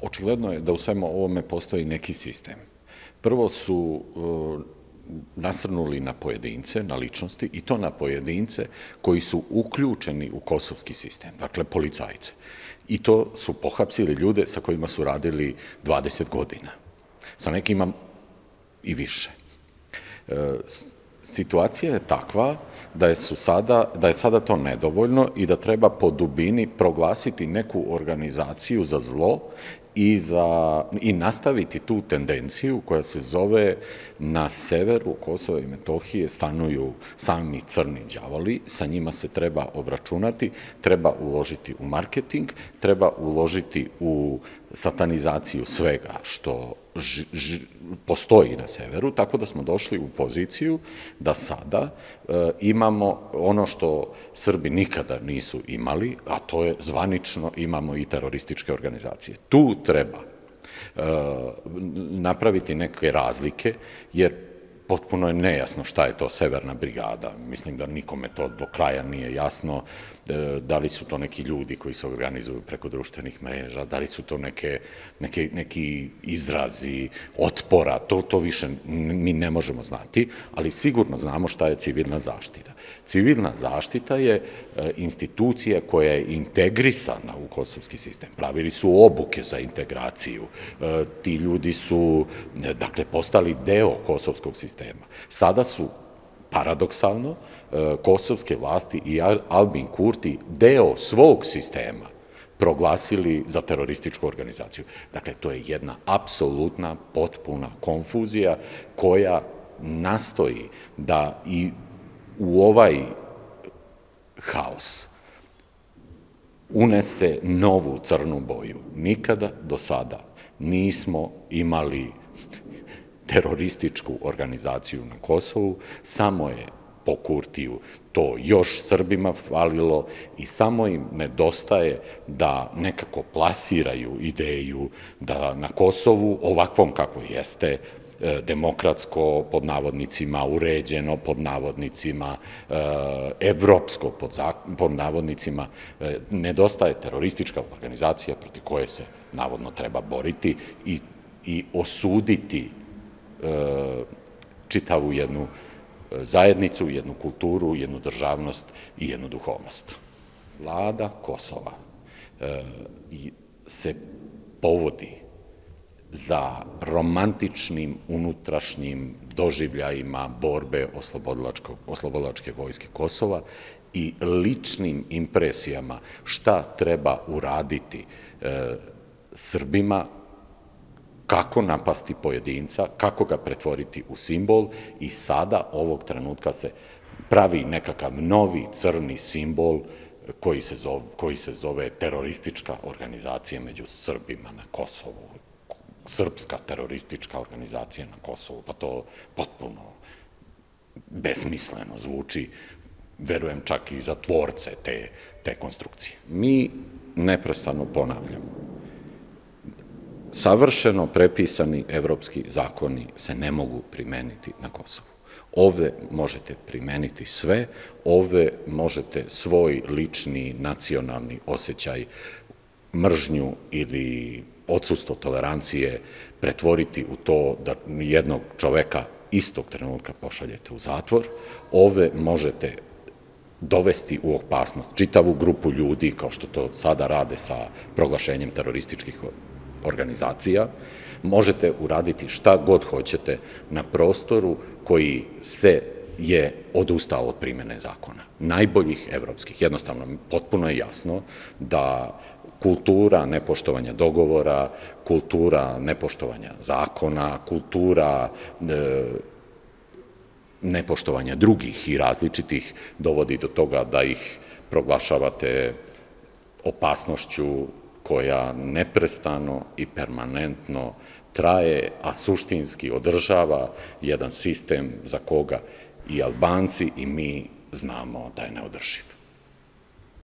Očigledno je da u svemu ovome postoji neki sistem. Prvo su nasrnuli na pojedince, na ličnosti, i to na pojedince koji su uključeni u kosovski sistem, dakle policajce. I to su pohapsili ljude sa kojima su radili 20 godina, sa nekima i više. Situacija je takva da je sada to nedovoljno i da treba po dubini proglasiti neku organizaciju za zlo i nastaviti tu tendenciju koja se zove na severu Kosova i Metohije stanuju sami crni đavoli, sa njima se treba obračunati, treba uložiti u marketing, treba uložiti u satanizaciju svega što postoji na severu, tako da smo došli u poziciju da sada imamo ono što Srbi nikada nisu imali, a to je zvanično imamo i terorističke organizacije. Tu treba napraviti neke razlike, jer potpuno je nejasno šta je to Severna brigada. Mislim da nikome to do kraja nije jasno, da li su to neki ljudi koji se organizuju preko društvenih mreža, da li su to neki izrazi otpora, to više mi ne možemo znati, ali sigurno znamo šta je civilna zaštita. Civilna zaštita je institucija koja je integrisana u kosovski sistem. Pravili su obuke za integraciju. Ti ljudi su, dakle, postali deo kosovskog sistema. Sada su, paradoksalno, kosovske vlasti i Albin Kurti deo svog sistema proglasili za terorističku organizaciju. Dakle, to je jedna apsolutna, potpuna konfuzija koja nastoji da i u ovaj haos unese novu crnu boju. Nikada do sada nismo imali terorističku organizaciju na Kosovu, samo je po Kurtiju to još Srbima falilo i samo im nedostaje da nekako plasiraju ideju da na Kosovu, ovakvom kako jeste, demokratsko, pod navodnicima, uređeno, pod navodnicima, evropsko, pod navodnicima, nedostaje teroristička organizacija protiv koje se navodno treba boriti i osuditi čitavu jednu zajednicu, jednu kulturu, jednu državnost i jednu duhovnost. Vlada Kosova se povodi za romantičnim unutrašnjim doživljajima borbe oslobodilačke vojske Kosova i ličnim impresijama šta treba uraditi Srbima, kako napasti pojedinca, kako ga pretvoriti u simbol i sada, ovog trenutka, se pravi nekakav novi crni simbol koji se zove teroristička organizacija među Srbima na Kosovu. Srpska teroristička organizacija na Kosovu, pa to potpuno besmisleno zvuči, verujem čak i za tvorce te konstrukcije. Mi neprestano ponavljamo, savršeno prepisani evropski zakoni se ne mogu primeniti na Kosovu. Ovde možete primeniti sve, ovde možete svoj lični nacionalni osjećaj, mržnju ili odsustvo tolerancije pretvoriti u to da jednog čoveka istog trenutka pošaljete u zatvor. Ovde možete dovesti u opasnost čitavu grupu ljudi, kao što to sada rade sa proglašenjem terorističkih organizacija. Možete uraditi šta god hoćete na prostoru koji je odustao od primene zakona. Najboljih evropskih. Jednostavno, potpuno je jasno da kultura nepoštovanja dogovora, kultura nepoštovanja zakona, kultura nepoštovanja drugih i različitih dovodi do toga da ih proglašavate opasnošću koja neprestano i permanentno traje, a suštinski održava jedan sistem za koga i Albanci i mi znamo da je neodrživ.